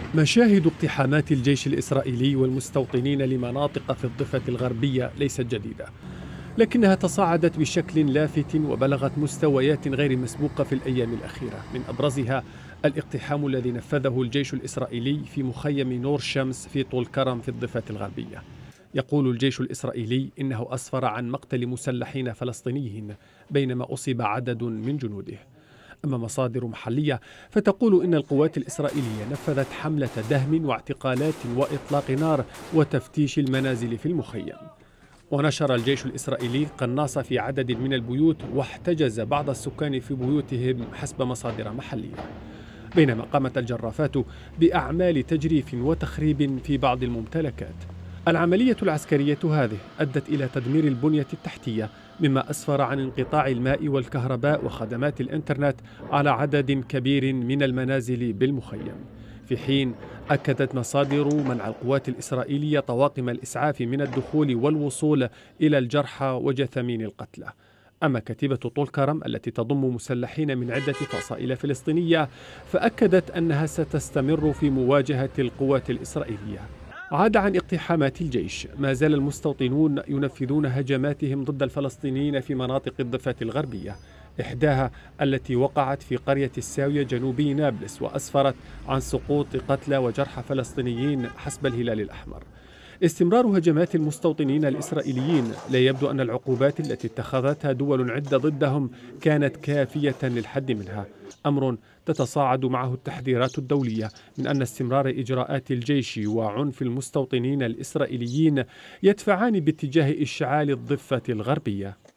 مشاهد اقتحامات الجيش الإسرائيلي والمستوطنين لمناطق في الضفة الغربية ليست جديدة، لكنها تصاعدت بشكل لافت وبلغت مستويات غير مسبوقة في الأيام الأخيرة، من أبرزها الاقتحام الذي نفذه الجيش الإسرائيلي في مخيم نور شمس في طول كرم في الضفة الغربية. يقول الجيش الإسرائيلي إنه أسفر عن مقتل مسلحين فلسطينيين بينما أصيب عدد من جنوده. أما مصادر محلية فتقول إن القوات الإسرائيلية نفذت حملة دهم واعتقالات وإطلاق نار وتفتيش المنازل في المخيم. ونشر الجيش الإسرائيلي قناص في عدد من البيوت واحتجز بعض السكان في بيوتهم حسب مصادر محلية، بينما قامت الجرافات بأعمال تجريف وتخريب في بعض الممتلكات. العملية العسكرية هذه أدت إلى تدمير البنية التحتية، مما أسفر عن انقطاع الماء والكهرباء وخدمات الإنترنت على عدد كبير من المنازل بالمخيم، في حين أكدت مصادر منع القوات الإسرائيلية طواقم الإسعاف من الدخول والوصول إلى الجرحى وجثامين القتلى. أما كتيبة طول كرم التي تضم مسلحين من عدة فصائل فلسطينية فأكدت أنها ستستمر في مواجهة القوات الإسرائيلية. عاد عن اقتحامات الجيش، ما زال المستوطنون ينفذون هجماتهم ضد الفلسطينيين في مناطق الضفة الغربية، إحداها التي وقعت في قرية الساوية جنوبي نابلس وأسفرت عن سقوط قتلى وجرحى فلسطينيين حسب الهلال الأحمر. استمرار هجمات المستوطنين الإسرائيليين لا يبدو أن العقوبات التي اتخذتها دول عدة ضدهم كانت كافية للحد منها، أمر تتصاعد معه التحذيرات الدولية من أن استمرار إجراءات الجيش وعنف المستوطنين الإسرائيليين يدفعان باتجاه إشعال الضفة الغربية.